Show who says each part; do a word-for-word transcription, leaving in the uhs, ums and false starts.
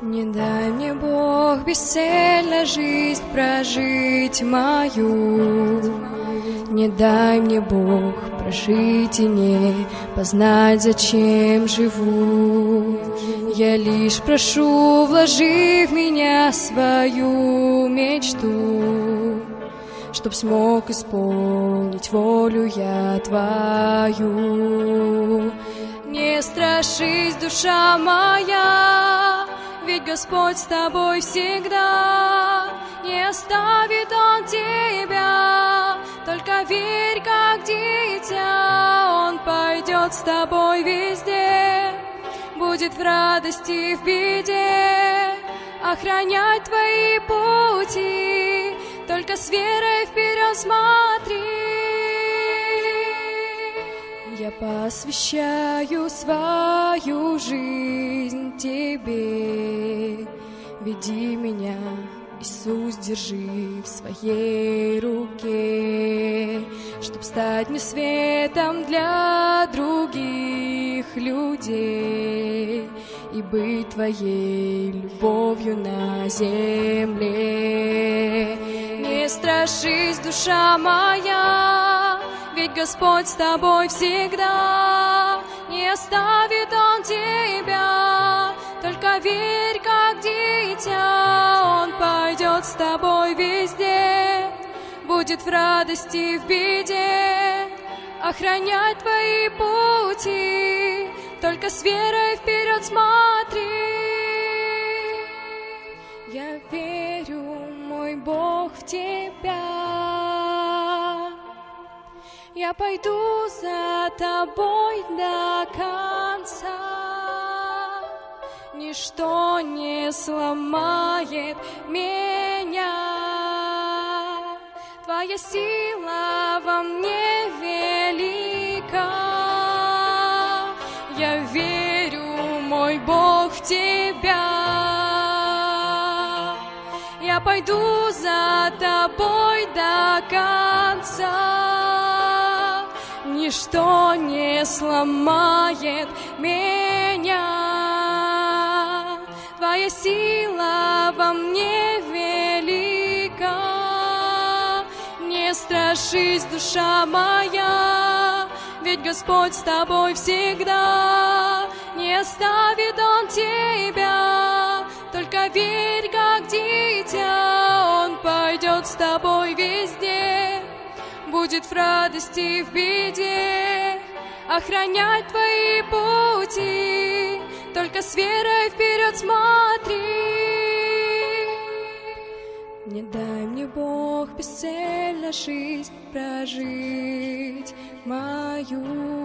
Speaker 1: Не дай мне, Бог, бесцельно жизнь прожить мою. Не дай мне, Бог, прожить и не познать, зачем живу. Я лишь прошу, вложи в меня свою мечту, чтоб смог исполнить волю я твою. Не страшись, душа моя, ведь Господь с тобой всегда. Не оставит Он тебя, только верь, как дитя. Он пойдет с тобой везде, будет в радости и в беде, охранять твои пути, только с верой вперед смотри. Я посвящаю свою жизнь тебе, веди меня, Иисус, держи в своей руке, чтоб стать мне светом для других людей и быть твоей любовью на земле. Не страшись, душа моя, ведь Господь с тобой всегда. Не оставит Он тебя, только верь, как дитя. Он пойдет с тобой везде, будет в радости и в беде, охранять твои пути, только с верой вперед смотри. Я верю, мой Бог, в тебя. Я пойду за тобой до конца. Ничто не сломает меня. Твоя сила во мне велика. Я верю, мой Бог, в тебя. Я пойду за тобой до конца. Ничто не сломает меня. Твоя сила во мне велика. Не страшись, душа моя, ведь Господь с тобой всегда. Не оставит Он тебя, только верь, как дитя. Он пойдет с тобой везде, будет в радости и в беде, охранять твои пути, только с верой вперед смотри. Не дай мне, Бог, бесцельно жизнь прожить мою.